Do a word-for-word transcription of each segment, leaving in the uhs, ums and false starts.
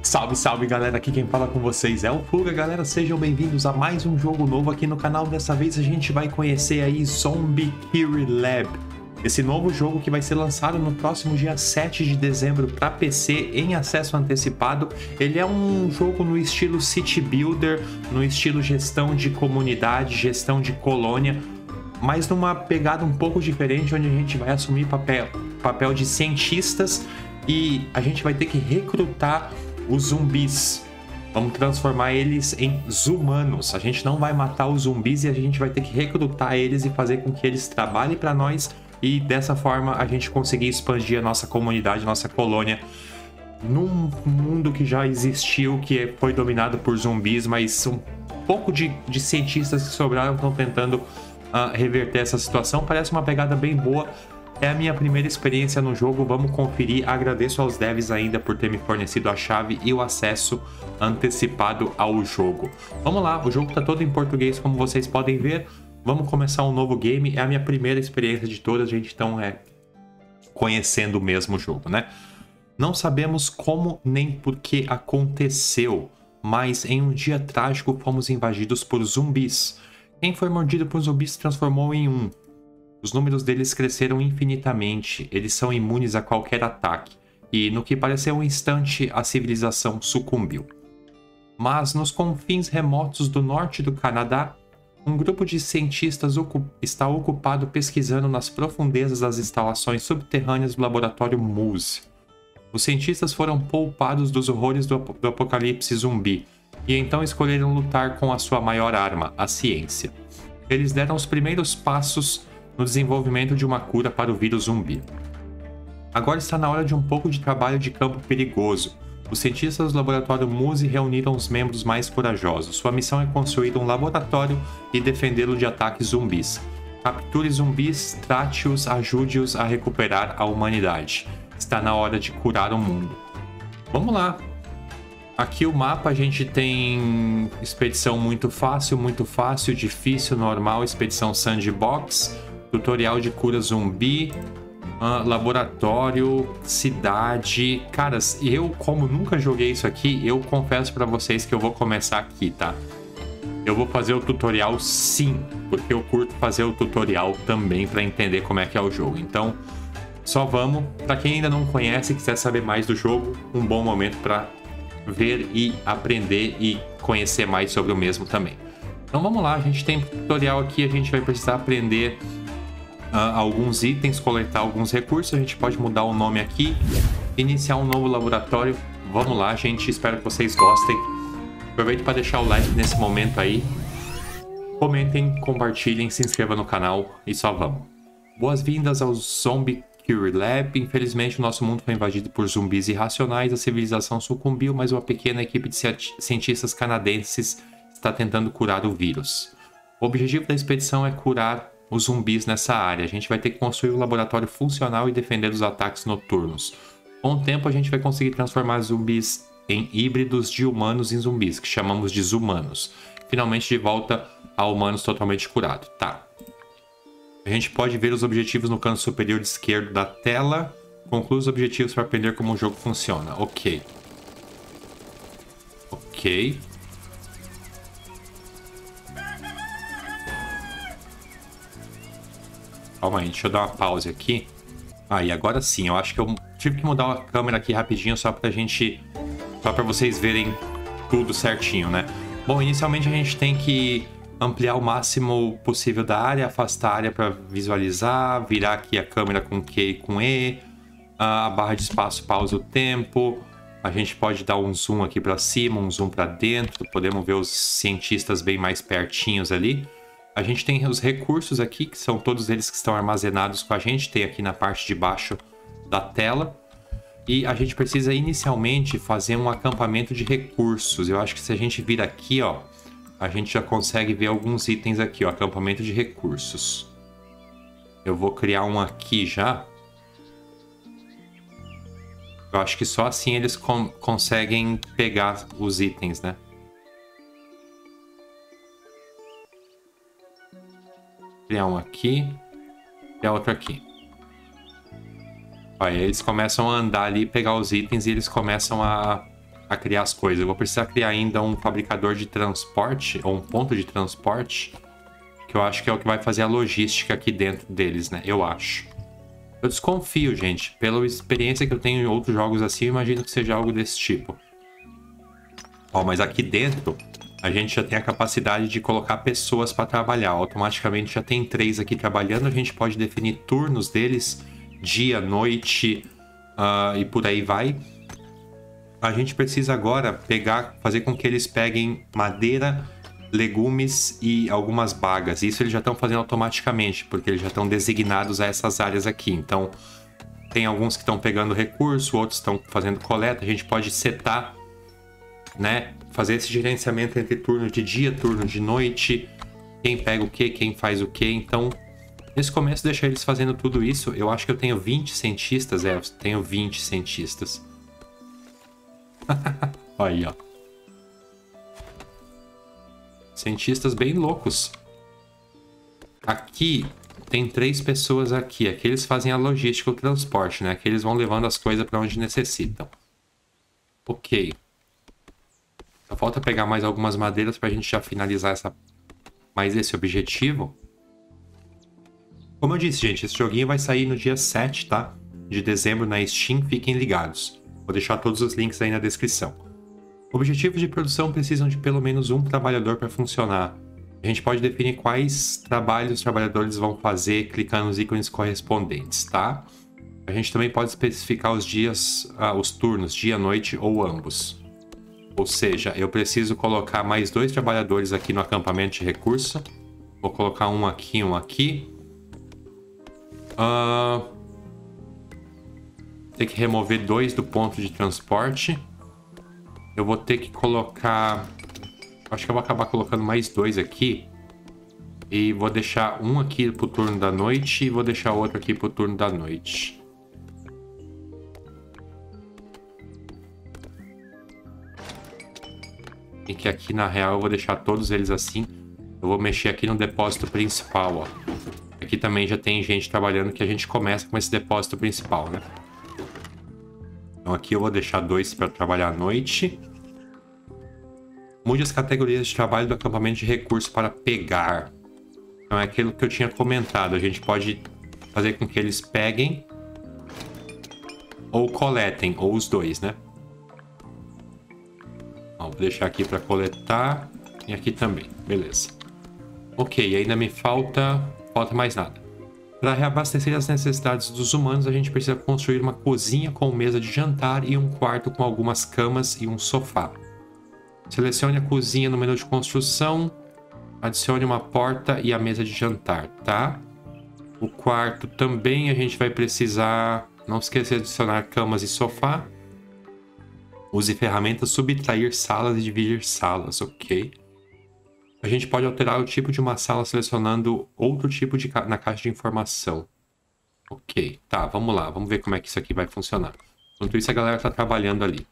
Salve, salve galera, aqui quem fala com vocês é o Fuga, galera, sejam bem-vindos a mais um jogo novo aqui no canal. Dessa vez a gente vai conhecer aí Zombie Theory Lab, esse novo jogo que vai ser lançado no próximo dia sete de dezembro para P C em acesso antecipado. Ele é um jogo no estilo City Builder, no estilo gestão de comunidade, gestão de colônia, mas numa pegada um pouco diferente, onde a gente vai assumir papel, papel de cientistas e a gente vai ter que recrutar os zumbis. Vamos transformar eles em zumanos. A gente não vai matar os zumbis e a gente vai ter que recrutar eles e fazer com que eles trabalhem para nós, e dessa forma a gente conseguir expandir a nossa comunidade, nossa colônia, num mundo que já existiu, que foi dominado por zumbis, mas um pouco de, de cientistas que sobraram estão tentando uh, reverter essa situação. Parece uma pegada bem boa. É a minha primeira experiência no jogo, vamos conferir. Agradeço aos devs ainda por ter me fornecido a chave e o acesso antecipado ao jogo. Vamos lá, o jogo está todo em português, como vocês podem ver. Vamos começar um novo game, é a minha primeira experiência de todas, a gente então é conhecendo o mesmo jogo, né? Não sabemos como nem por que aconteceu, mas em um dia trágico fomos invadidos por zumbis. Quem foi mordido por zumbis se transformou em um. Os números deles cresceram infinitamente, eles são imunes a qualquer ataque, e no que pareceu um instante, a civilização sucumbiu. Mas nos confins remotos do norte do Canadá, um grupo de cientistas ocu- está ocupado pesquisando nas profundezas das instalações subterrâneas do laboratório Moose. Os cientistas foram poupados dos horrores do, ap- do apocalipse zumbi, e então escolheram lutar com a sua maior arma, a ciência. Eles deram os primeiros passos no desenvolvimento de uma cura para o vírus zumbi. Agora está na hora de um pouco de trabalho de campo perigoso. Os cientistas do laboratório Moose reuniram os membros mais corajosos. Sua missão é construir um laboratório e defendê-lo de ataques zumbis. Capture zumbis, trate-os, ajude-os a recuperar a humanidade. Está na hora de curar o mundo. Vamos lá! Aqui o mapa a gente tem expedição muito fácil, muito fácil, difícil, normal, expedição sandbox, tutorial de cura zumbi, uh, laboratório, cidade. Caras, eu como nunca joguei isso aqui, eu confesso pra vocês que eu vou começar aqui, tá? Eu vou fazer o tutorial sim, porque eu curto fazer o tutorial também pra entender como é que é o jogo. Então, só vamos. Pra quem ainda não conhece e quiser saber mais do jogo, um bom momento pra ver e aprender e conhecer mais sobre o mesmo também. Então vamos lá, a gente tem um tutorial aqui, a gente vai precisar aprender uh, alguns itens, coletar alguns recursos, a gente pode mudar o nome aqui, iniciar um novo laboratório. Vamos lá, gente, espero que vocês gostem. Aproveite para deixar o like nesse momento aí, comentem, compartilhem, se inscrevam no canal e só vamos. Boas-vindas ao Zombie Theory Lab. Infelizmente, o nosso mundo foi invadido por zumbis irracionais, a civilização sucumbiu, mas uma pequena equipe de cientistas canadenses está tentando curar o vírus. O objetivo da expedição é curar os zumbis nessa área. A gente vai ter que construir um laboratório funcional e defender dos ataques noturnos. Com o tempo, a gente vai conseguir transformar zumbis em híbridos de humanos em zumbis, que chamamos de zumanos. Finalmente, de volta a humanos totalmente curados. Tá. A gente pode ver os objetivos no canto superior esquerdo da tela. Conclua os objetivos para aprender como o jogo funciona. Ok. Ok. Calma aí, deixa eu dar uma pausa aqui. Ah, e agora sim, eu acho que eu tive que mudar a câmera aqui rapidinho só pra gente... Só pra vocês verem tudo certinho, né? Bom, inicialmente a gente tem que ampliar o máximo possível da área, afastar a área para visualizar, virar aqui a câmera com Q e com E, a barra de espaço pausa o tempo, a gente pode dar um zoom aqui para cima, um zoom para dentro, podemos ver os cientistas bem mais pertinhos ali. A gente tem os recursos aqui, que são todos eles que estão armazenados com a gente, tem aqui na parte de baixo da tela. E a gente precisa inicialmente fazer um acampamento de recursos. Eu acho que se a gente vir aqui, ó, a gente já consegue ver alguns itens aqui, ó, acampamento de recursos. Eu vou criar um aqui já. Eu acho que só assim eles con- conseguem pegar os itens, né? Criar um aqui. Criar outro aqui. Olha, eles começam a andar ali, pegar os itens e eles começam a a criar as coisas. Eu vou precisar criar ainda um fabricador de transporte, ou um ponto de transporte, que eu acho que é o que vai fazer a logística aqui dentro deles, né? Eu acho. Eu desconfio, gente. Pela experiência que eu tenho em outros jogos assim, eu imagino que seja algo desse tipo. Ó, mas aqui dentro, a gente já tem a capacidade de colocar pessoas para trabalhar. Automaticamente já tem três aqui trabalhando. A gente pode definir turnos deles, dia, noite uh, e por aí vai. A gente precisa agora pegar, fazer com que eles peguem madeira, legumes e algumas bagas. Isso eles já estão fazendo automaticamente, porque eles já estão designados a essas áreas aqui. Então, tem alguns que estão pegando recurso, outros estão fazendo coleta. A gente pode setar, né? Fazer esse gerenciamento entre turno de dia, turno de noite. Quem pega o que, quem faz o que. Então, nesse começo, deixar eles fazendo tudo isso. Eu acho que eu tenho vinte cientistas. É, eu tenho vinte cientistas. Olha aí, ó. Cientistas bem loucos. Aqui tem três pessoas aqui. Aqui eles fazem a logística, o transporte, né? Aqui eles vão levando as coisas para onde necessitam. Ok. Só falta pegar mais algumas madeiras para a gente já finalizar essa... mais esse objetivo. Como eu disse, gente, esse joguinho vai sair no dia sete, tá? De dezembro na Steam. Fiquem ligados. Vou deixar todos os links aí na descrição. Objetivos de produção precisam de pelo menos um trabalhador para funcionar. A gente pode definir quais trabalhos os trabalhadores vão fazer clicando nos ícones correspondentes, tá? A gente também pode especificar os dias, ah, os turnos, dia, noite ou ambos. Ou seja, eu preciso colocar mais dois trabalhadores aqui no acampamento de recurso. Vou colocar um aqui, um aqui. Uh... Tem que remover dois do ponto de transporte. Eu vou ter que colocar... Acho que eu vou acabar colocando mais dois aqui. E vou deixar um aqui pro turno da noite e vou deixar outro aqui pro turno da noite. E que aqui, na real, eu vou deixar todos eles assim. Eu vou mexer aqui no depósito principal, ó. Aqui também já tem gente trabalhando que a gente começa com esse depósito principal, né? Então aqui eu vou deixar dois para trabalhar à noite. Mude as categorias de trabalho do acampamento de recursos para pegar. Então é aquilo que eu tinha comentado. A gente pode fazer com que eles peguem ou coletem, ou os dois, né? Ó, vou deixar aqui para coletar e aqui também. Beleza. Ok, ainda me falta... falta mais nada. Para reabastecer as necessidades dos humanos, a gente precisa construir uma cozinha com mesa de jantar e um quarto com algumas camas e um sofá. Selecione a cozinha no menu de construção, adicione uma porta e a mesa de jantar, tá? O quarto também a gente vai precisar, não esqueça de adicionar camas e sofá. Use ferramentas subtrair salas e dividir salas, ok? A gente pode alterar o tipo de uma sala selecionando outro tipo de ca... na caixa de informação. Ok, tá, vamos lá. Vamos ver como é que isso aqui vai funcionar. Enquanto isso, a galera tá trabalhando ali.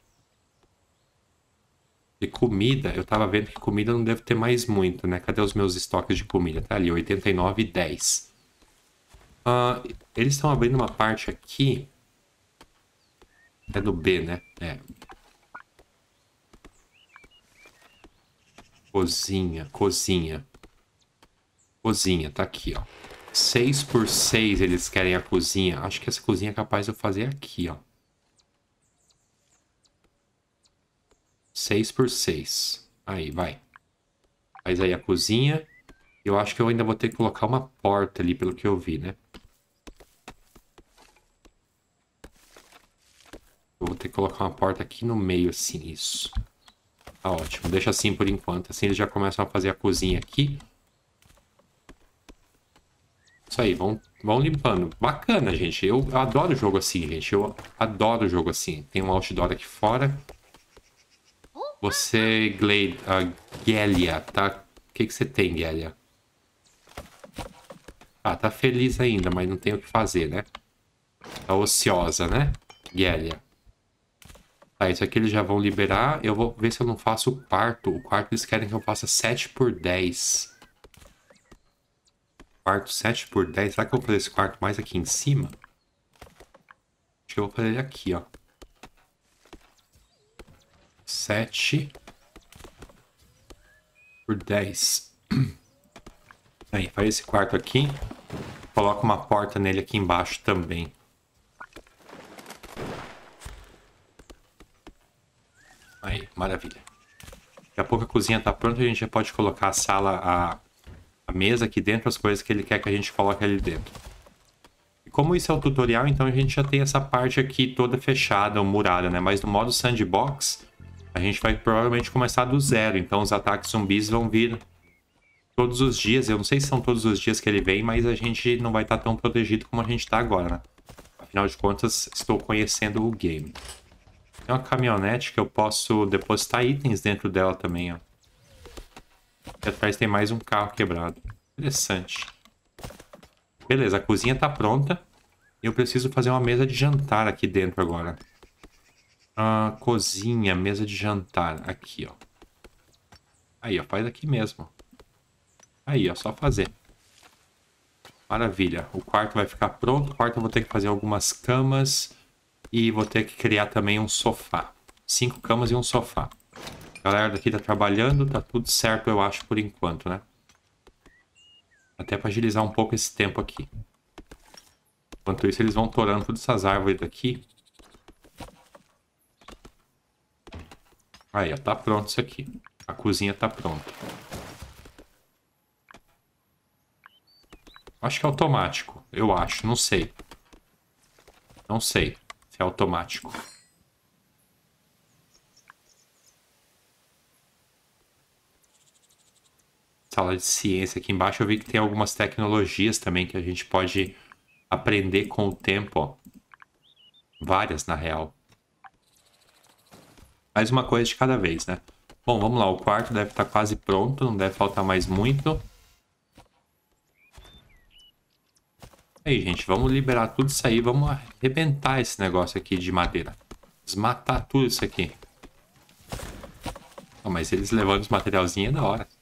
E comida, eu tava vendo que comida não deve ter mais muito, né? Cadê os meus estoques de comida? Tá ali, oitenta e nove e dez. Uh, eles estão abrindo uma parte aqui. É do B, né? É. Cozinha, cozinha. Cozinha, tá aqui, ó. seis por seis eles querem a cozinha. Acho que essa cozinha é capaz de eu fazer aqui, ó. seis por seis. Aí, vai. Faz aí a cozinha. Eu acho que eu ainda vou ter que colocar uma porta ali, pelo que eu vi, né? Eu vou ter que colocar uma porta aqui no meio, assim, isso. Tá ótimo, deixa assim por enquanto. Assim eles já começam a fazer a cozinha aqui. Isso aí, vão, vão limpando. Bacana, gente. Eu, eu adoro jogo assim, gente. Eu adoro jogo assim. Tem um outdoor aqui fora. Você, Glade, uh, Gélia, tá? O que, que você tem, Gélia? Ah, tá feliz ainda, mas não tem o que fazer, né? Tá ociosa, né? Gélia. Tá, isso aqui eles já vão liberar. Eu vou ver se eu não faço o quarto. O quarto eles querem que eu faça sete por dez. Quarto sete por dez. Será que eu vou fazer esse quarto mais aqui em cima? Acho que eu vou fazer ele aqui, ó. sete por dez. Aí, faz esse quarto aqui. Coloca uma porta nele aqui embaixo também. Aí, maravilha. Daqui a pouco a cozinha tá pronta, a gente já pode colocar a sala, a, a mesa aqui dentro, as coisas que ele quer que a gente coloque ali dentro. E como isso é o tutorial, então a gente já tem essa parte aqui toda fechada, murada, né? Mas no modo sandbox, a gente vai provavelmente começar do zero. Então os ataques zumbis vão vir todos os dias. Eu não sei se são todos os dias que ele vem, mas a gente não vai estar tão protegido como a gente está agora, né? Afinal de contas, estou conhecendo o game. Tem uma caminhonete que eu posso depositar itens dentro dela também, ó. E atrás tem mais um carro quebrado. Interessante. Beleza, a cozinha tá pronta. E eu preciso fazer uma mesa de jantar aqui dentro agora. Ah, cozinha, mesa de jantar. Aqui, ó. Aí, ó, faz aqui mesmo. Aí, ó, só fazer. Maravilha. O quarto vai ficar pronto. O quarto eu vou ter que fazer algumas camas. E vou ter que criar também um sofá. Cinco camas e um sofá. A galera daqui tá trabalhando, tá tudo certo, eu acho, por enquanto, né? Até para agilizar um pouco esse tempo aqui. Enquanto isso, eles vão torando todas essas árvores daqui. Aí, ó, tá pronto isso aqui. A cozinha tá pronta. Acho que é automático. Eu acho, não sei. Não sei. É automático. Sala de ciência aqui embaixo. Eu vi que tem algumas tecnologias também que a gente pode aprender com o tempo. Ó. Várias, na real. Mais uma coisa de cada vez, né? Bom, vamos lá. O quarto deve estar quase pronto. Não deve faltar mais muito. Aí, gente, vamos liberar tudo isso aí, vamos arrebentar esse negócio aqui de madeira. Desmatar tudo isso aqui. Oh, mas eles levando os materialzinhos é da hora.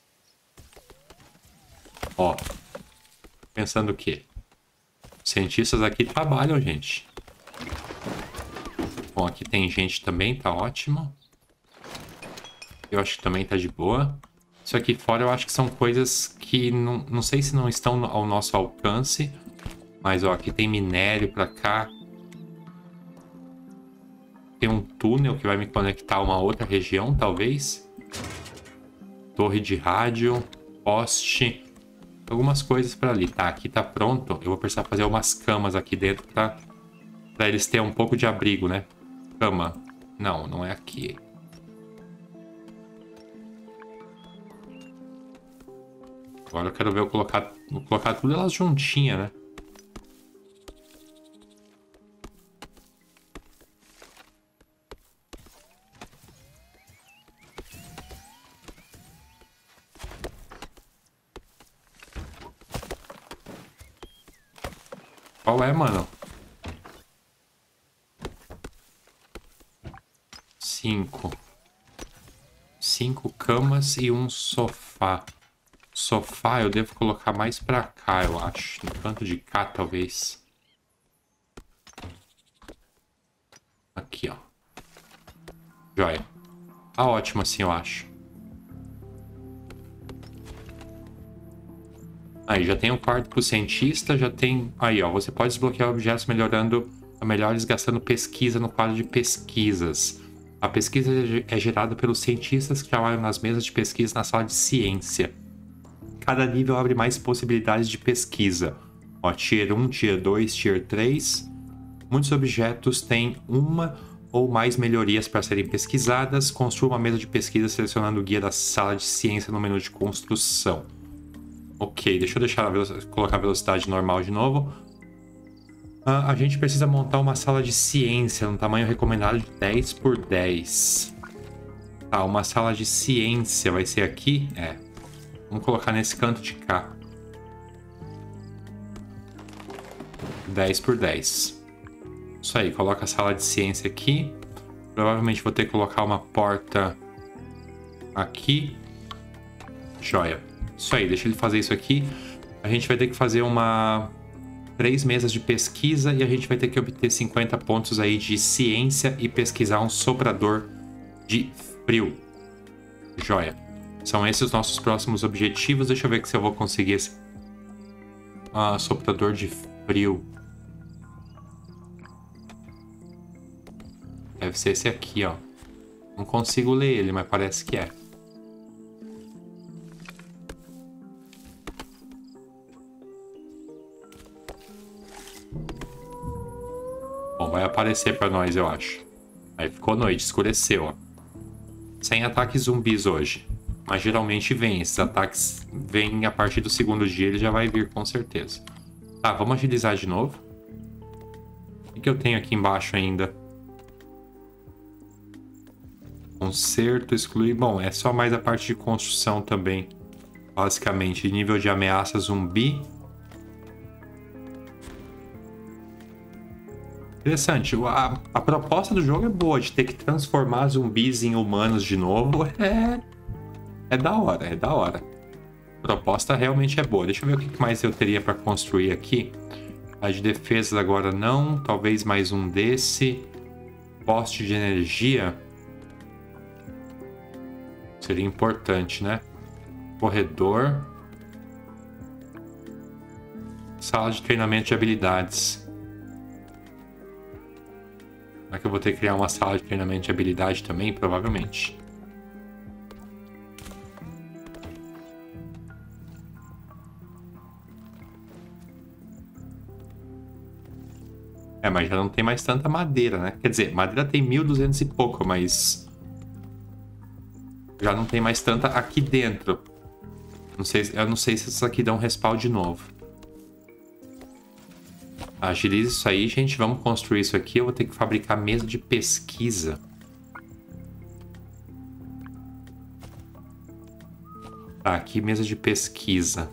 Ó. Pensando o quê? Os cientistas aqui trabalham, gente. Bom, aqui tem gente também, tá ótimo. Eu acho que também tá de boa. Isso aqui fora eu acho que são coisas que não, não sei se não estão ao nosso alcance. Mas, ó, aqui tem minério pra cá. Tem um túnel que vai me conectar a uma outra região, talvez. Torre de rádio, poste. Algumas coisas pra ali. Tá, aqui tá pronto. Eu vou precisar fazer umas camas aqui dentro pra, pra eles terem um pouco de abrigo, né? Cama. Não, não é aqui. Agora eu quero ver eu colocar, vou colocar tudo elas juntinhas, né? Qual é, mano? Cinco. Cinco camas e um sofá. Sofá eu devo colocar mais pra cá, eu acho. No canto de cá, talvez. Aqui, ó. Joia. Tá ótimo assim, eu acho. Aí, já tem um quarto pro cientista, já tem... Aí, ó, você pode desbloquear objetos melhorando a melhores gastando pesquisa no quadro de pesquisas. A pesquisa é gerada pelos cientistas que trabalham nas mesas de pesquisa na sala de ciência. Cada nível abre mais possibilidades de pesquisa. Ó, Tier um, Tier dois, Tier três. Muitos objetos têm uma ou mais melhorias para serem pesquisadas. Construa uma mesa de pesquisa selecionando o guia da sala de ciência no menu de construção. Ok, deixa eu deixar a velocidade, colocar a velocidade normal de novo. Uh, a gente precisa montar uma sala de ciência no tamanho recomendado de dez por dez. Tá, uma sala de ciência vai ser aqui? É. Vamos colocar nesse canto de cá. dez por dez. Isso aí, coloca a sala de ciência aqui. Provavelmente vou ter que colocar uma porta aqui. Joia. Isso aí, deixa ele fazer isso aqui. A gente vai ter que fazer uma... três mesas de pesquisa e a gente vai ter que obter cinquenta pontos aí de ciência e pesquisar um soprador de frio. Joia. São esses os nossos próximos objetivos. Deixa eu ver se eu vou conseguir esse... Ah, soprador de frio. Deve ser esse aqui, ó. Não consigo ler ele, mas parece que é. Bom, vai aparecer pra nós, eu acho. Aí ficou noite, escureceu, ó. Sem ataques zumbis hoje. Mas geralmente vem. Esses ataques vêm a partir do segundo dia, ele já vai vir com certeza. Tá, vamos agilizar de novo. O que eu tenho aqui embaixo ainda? Conserto, excluir. Bom, é só mais a parte de construção também. Basicamente, nível de ameaça zumbi. Interessante. A, a proposta do jogo é boa, de ter que transformar zumbis em humanos de novo. É, é da hora, é da hora. A proposta realmente é boa. Deixa eu ver o que mais eu teria para construir aqui. A de defesa agora não. Talvez mais um desse. Poste de energia. Seria importante, né? Corredor. Sala de treinamento de habilidades. Será que eu vou ter que criar uma sala de treinamento de habilidade também? Provavelmente. É, mas já não tem mais tanta madeira, né? Quer dizer, madeira tem mil e duzentos e pouco, mas... já não tem mais tanta aqui dentro. Não sei, eu não sei se essas aqui dão respawn de novo. Agilize isso aí, gente. Vamos construir isso aqui. Eu vou ter que fabricar mesa de pesquisa. Tá, aqui mesa de pesquisa.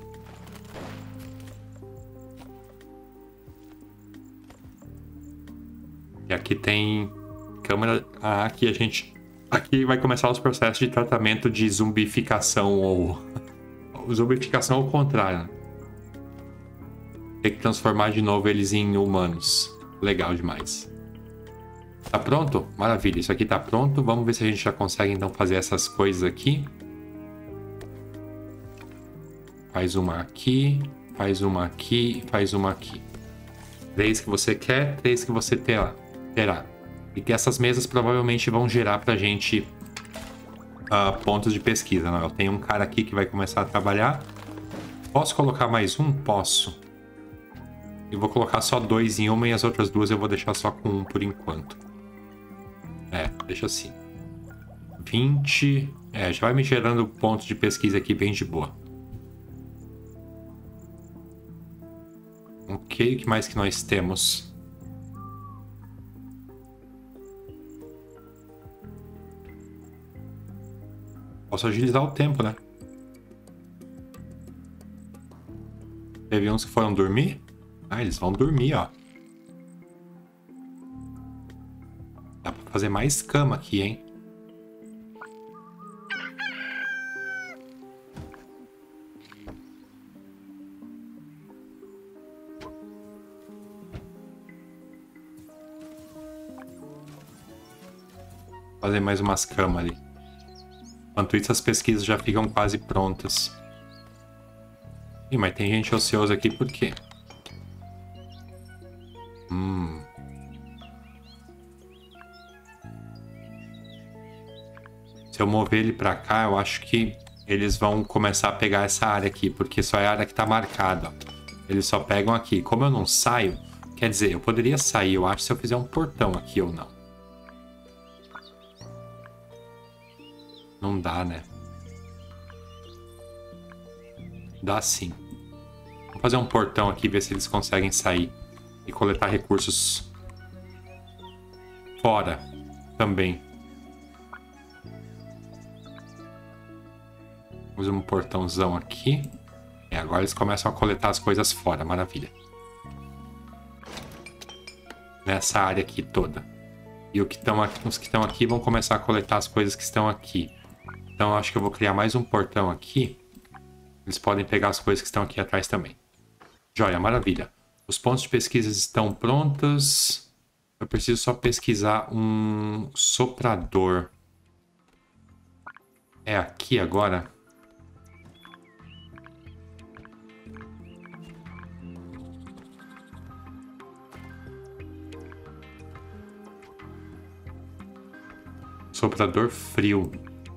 E aqui tem câmera... Ah, aqui a gente... Aqui vai começar os processos de tratamento de zumbificação ou... zumbificação ao contrário, né? Tem que transformar de novo eles em humanos. Legal demais. Tá pronto? Maravilha. Isso aqui tá pronto. Vamos ver se a gente já consegue então fazer essas coisas aqui. Faz uma aqui. Faz uma aqui. Faz uma aqui. Três que você quer. Três que você terá. terá. E que essas mesas provavelmente vão gerar pra gente uh, pontos de pesquisa. Não, eu tenho um cara aqui que vai começar a trabalhar. Posso colocar mais um? Posso. Eu vou colocar só dois em uma e as outras duas eu vou deixar só com um por enquanto. É, deixa assim. vinte... É, já vai me gerando pontos de pesquisa aqui bem de boa. Ok, o que mais que nós temos? Posso agilizar o tempo, né? Teve uns que foram dormir? Ah, eles vão dormir, ó. Dá pra fazer mais cama aqui, hein? Fazer mais umas camas ali. Enquanto isso, as pesquisas já ficam quase prontas. Ih, mas tem gente ociosa aqui por quê? Hum. Se eu mover ele pra cá, eu acho que eles vão começar a pegar essa área aqui, porque só é a área que tá marcada, ó. Eles só pegam aqui. Como eu não saio, quer dizer, eu poderia sair, eu acho, se eu fizer um portão aqui ou não. Não dá, né? Dá sim. Vamos fazer um portão aqui, ver se eles conseguem sair e coletar recursos fora também. Vamos um portãozão aqui. E agora eles começam a coletar as coisas fora. Maravilha. Nessa área aqui toda. E o que tão aqui, os que estão aqui vão começar a coletar as coisas que estão aqui. Então eu acho que eu vou criar mais um portão aqui. Eles podem pegar as coisas que estão aqui atrás também. Joia, maravilha. Os pontos de pesquisa estão prontos. Eu preciso só pesquisar um soprador. É aqui agora? Soprador frio.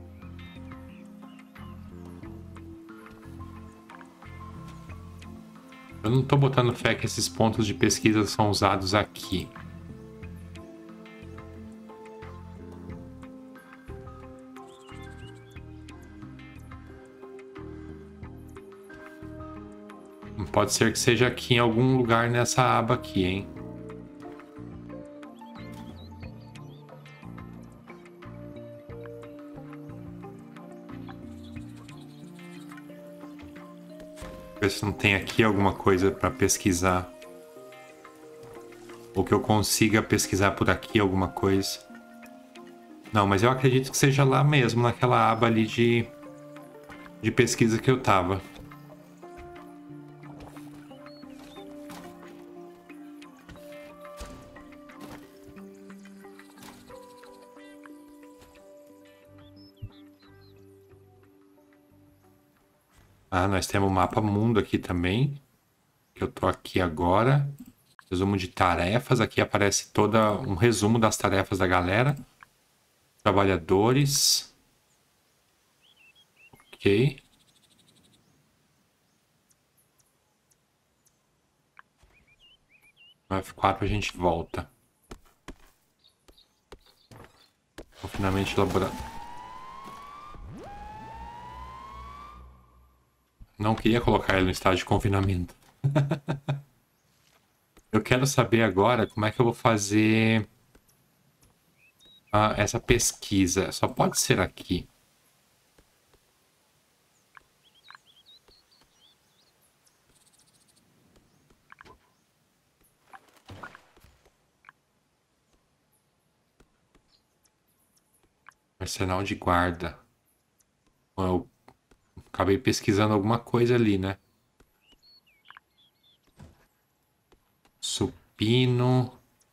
Eu não tô botando fé que esses pontos de pesquisa são usados aqui. Pode ser que seja aqui em algum lugar nessa aba aqui, hein? Ver se não tem aqui alguma coisa para pesquisar. Ou que eu consiga pesquisar por aqui alguma coisa. Não, mas eu acredito que seja lá mesmo, naquela aba ali de, de pesquisa que eu tava. Ah, nós temos o mapa mundo aqui também. Eu tô aqui agora. Resumo de tarefas. Aqui aparece toda um resumo das tarefas da galera. Trabalhadores. Ok. No F quatro a gente volta. Confinamento laboratório. Não queria colocar ele no estado de confinamento. Eu quero saber agora como é que eu vou fazer ah, essa pesquisa. Só pode ser aqui. Arsenal de guarda. Bom, eu acabei pesquisando alguma coisa ali, né? Supino.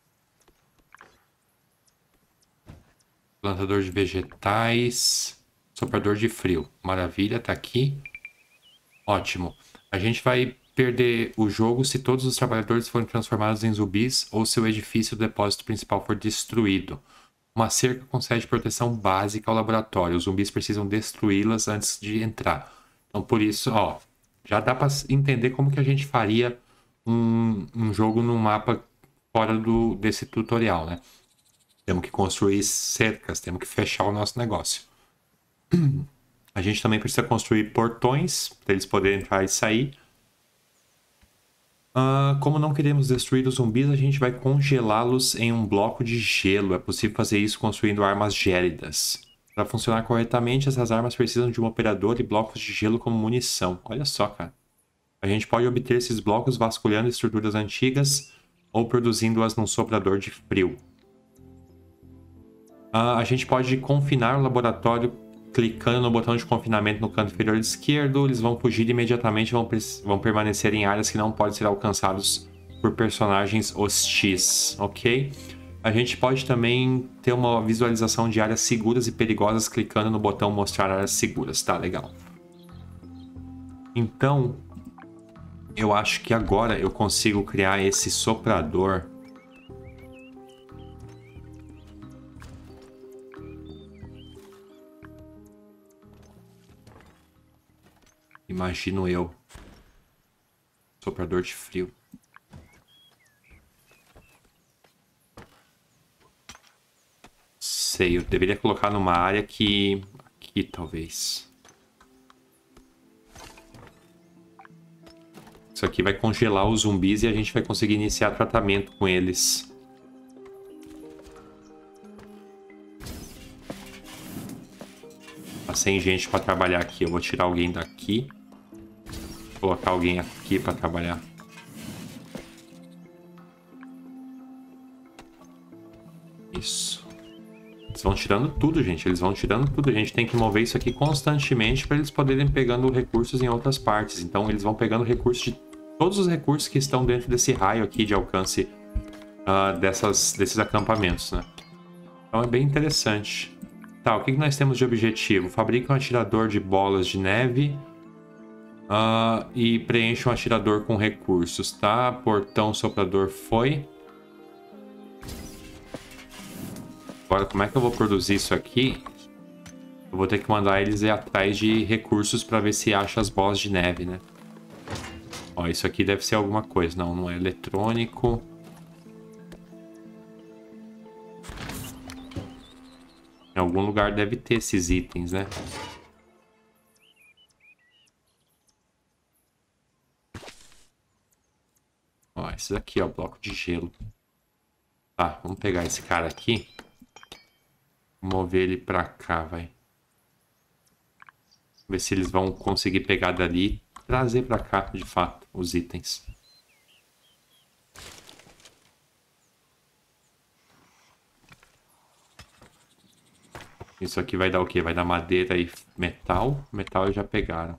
Plantador de vegetais. Soprador de frio. Maravilha, tá aqui. Ótimo. A gente vai perder o jogo se todos os trabalhadores forem transformados em zumbis ou se o edifício do depósito principal for destruído. Uma cerca concede proteção básica ao laboratório. Os zumbis precisam destruí-las antes de entrar. Então, por isso, ó, já dá para entender como que a gente faria um, um jogo num mapa fora do, desse tutorial, né? Temos que construir cercas, temos que fechar o nosso negócio. A gente também precisa construir portões para eles poderem entrar e sair. Uh, como não queremos destruir os zumbis, a gente vai congelá-los em um bloco de gelo. É possível fazer isso construindo armas gélidas. Para funcionar corretamente, essas armas precisam de um operador e blocos de gelo como munição. Olha só, cara. A gente pode obter esses blocos vasculhando estruturas antigas ou produzindo-as num soprador de frio. Uh, a gente pode confinar o laboratório clicando no botão de confinamento no canto inferior esquerdo. Eles vão fugir imediatamente e vão, vão permanecer em áreas que não podem ser alcançados por personagens hostis, ok? A gente pode também ter uma visualização de áreas seguras e perigosas clicando no botão mostrar áreas seguras, tá? Legal. Então, eu acho que agora eu consigo criar esse soprador. Imagino eu. Soprador de frio. Sei, eu deveria colocar numa área que... Aqui, talvez. Isso aqui vai congelar os zumbis e a gente vai conseguir iniciar tratamento com eles. Tá sem gente para trabalhar aqui. Eu vou tirar alguém daqui. Colocar alguém aqui para trabalhar. Isso. Eles vão tirando tudo, gente. Eles vão tirando tudo. A gente tem que mover isso aqui constantemente para eles poderem pegando recursos em outras partes. Então eles vão pegando recursos de todos os recursos que estão dentro desse raio aqui de alcance uh, dessas, desses acampamentos, né? Então é bem interessante. Tá, o que, que nós temos de objetivo? Fabrica um atirador de bolas de neve uh, e preenche um atirador com recursos, tá? Portão soprador foi. Agora, como é que eu vou produzir isso aqui? Eu vou ter que mandar eles ir atrás de recursos para ver se acha as bolas de neve, né? Ó, isso aqui deve ser alguma coisa. Não, não é eletrônico. Em algum lugar deve ter esses itens, né? Ó, esse aqui, ó, bloco de gelo. Tá, vamos pegar esse cara aqui. Mover ele pra cá, vai. Ver se eles vão conseguir pegar dali e trazer pra cá, de fato, os itens. Isso aqui vai dar o quê? Vai dar madeira e metal. Metal eles já pegaram.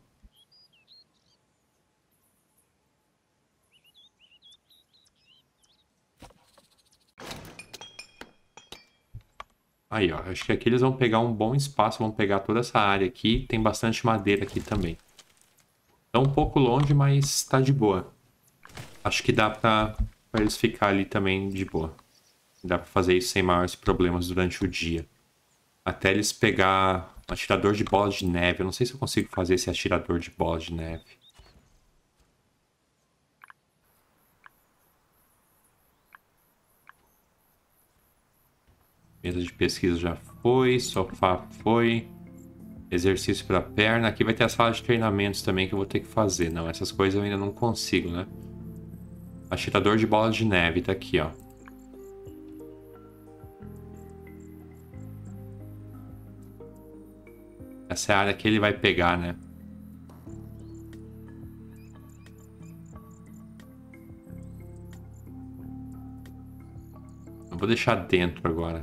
Aí, ó. Acho que aqui eles vão pegar um bom espaço. Vão pegar toda essa área aqui. Tem bastante madeira aqui também. Tá um pouco longe, mas tá de boa. Acho que dá pra, pra eles ficar ali também de boa. Dá pra fazer isso sem maiores problemas durante o dia. Até eles pegar um atirador de bolas de neve. Eu não sei se eu consigo fazer esse atirador de bolas de neve. Mesa de pesquisa já foi. Sofá foi. Exercício para perna. Aqui vai ter a sala de treinamentos também que eu vou ter que fazer. Não, essas coisas eu ainda não consigo, né? Atirador de bolas de neve tá aqui, ó. Essa é a área que ele vai pegar, né? Eu vou deixar dentro agora.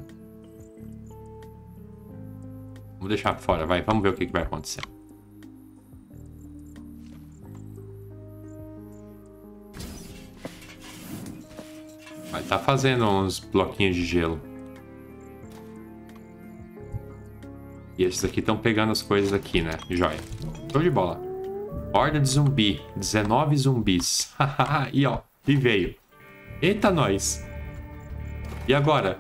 Vou deixar fora, vai. Vamos ver o que, que vai acontecer. Vai estar tá fazendo uns bloquinhos de gelo. E esses aqui estão pegando as coisas aqui, né? Joia. Show de bola. Horda de zumbi. dezenove zumbis. E ó, e veio. Eita, nós. E agora?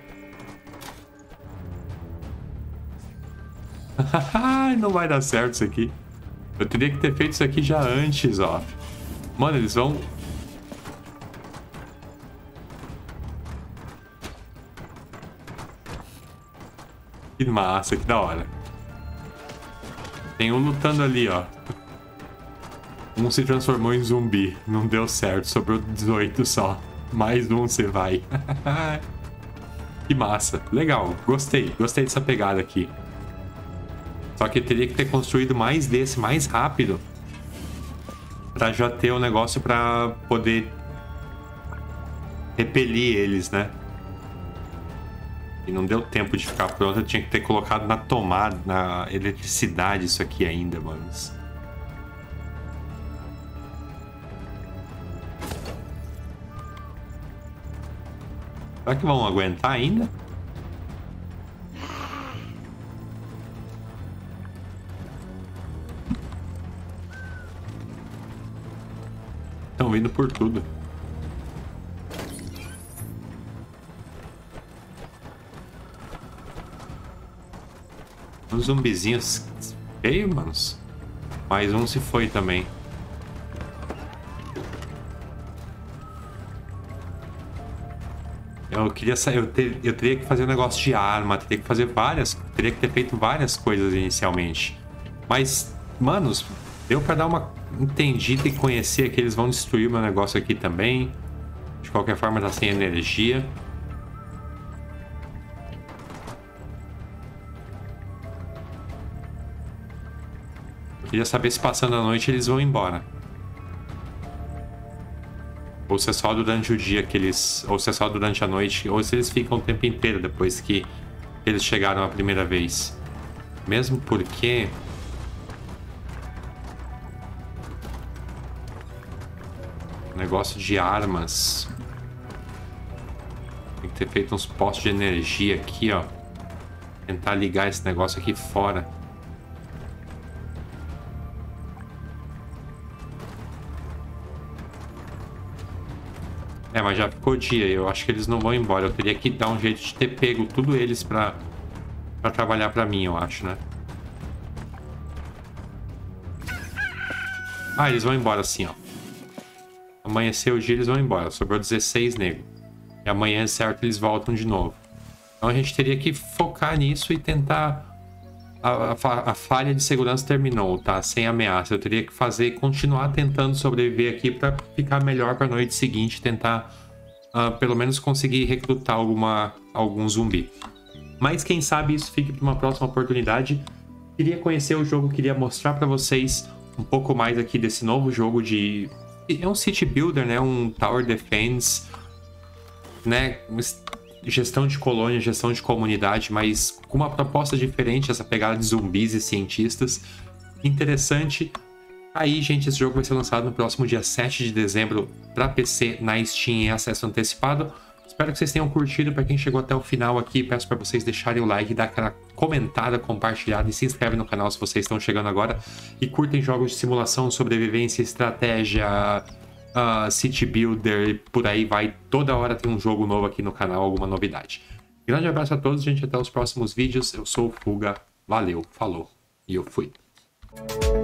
Não vai dar certo isso aqui. Eu teria que ter feito isso aqui já antes, ó. Mano, eles vão... Que massa, que da hora. Tem um lutando ali, ó. Um se transformou em zumbi. Não deu certo, sobrou dezoito só. Mais um você vai. Que massa. Legal, gostei. Gostei dessa pegada aqui. Só que teria que ter construído mais desse, mais rápido. Pra já ter o um negócio pra poder repelir eles, né? E não deu tempo de ficar pronto. Eu tinha que ter colocado na tomada, na eletricidade isso aqui ainda, mano. Será que vão aguentar ainda? Estão vindo por tudo. Uns zumbizinhos feios, manos. Mais um se foi também. Eu queria sair, eu, ter, eu teria que fazer um negócio de arma, teria que fazer várias, teria que ter feito várias coisas inicialmente. Mas, manos, deu pra dar uma entendida e conhecer que eles vão destruir o meu negócio aqui também. De qualquer forma, tá sem energia. Eu queria saber se passando a noite eles vão embora. Ou se é só durante o dia que eles... Ou se é só durante a noite. Ou se eles ficam o tempo inteiro depois que eles chegaram a primeira vez. Mesmo porque... Negócio de armas. Tem que ter feito uns postos de energia aqui, ó. Tentar ligar esse negócio aqui fora. É, mas já ficou dia. Eu acho que eles não vão embora. Eu teria que dar um jeito de ter pego tudo eles pra, pra trabalhar pra mim, eu acho, né? Ah, eles vão embora sim, ó. Amanheceu o dia, eles vão embora. Sobrou dezesseis negros. E amanhã, certo, eles voltam de novo. Então a gente teria que focar nisso e tentar... A, a, a falha de segurança terminou, tá? Sem ameaça. Eu teria que fazer, continuar tentando sobreviver aqui pra ficar melhor pra noite seguinte. Tentar, uh, pelo menos, conseguir recrutar alguma, algum zumbi. Mas quem sabe isso fique pra uma próxima oportunidade. Queria conhecer o jogo, queria mostrar pra vocês um pouco mais aqui desse novo jogo de... É um city builder, né? Um tower defense, né? Gestão de colônia, gestão de comunidade, mas com uma proposta diferente, essa pegada de zumbis e cientistas. Interessante. Aí, gente, esse jogo vai ser lançado no próximo dia sete de dezembro para P C na Steam em acesso antecipado. Espero que vocês tenham curtido. Para quem chegou até o final aqui, peço para vocês deixarem o like, dar aquela comentada, compartilhada e se inscreve no canal se vocês estão chegando agora e curtem jogos de simulação, sobrevivência, estratégia, Uh, City Builder, por aí vai. Toda hora tem um jogo novo aqui no canal, alguma novidade. Grande abraço a todos, gente. Até os próximos vídeos. Eu sou o Fuga. Valeu, falou e eu fui.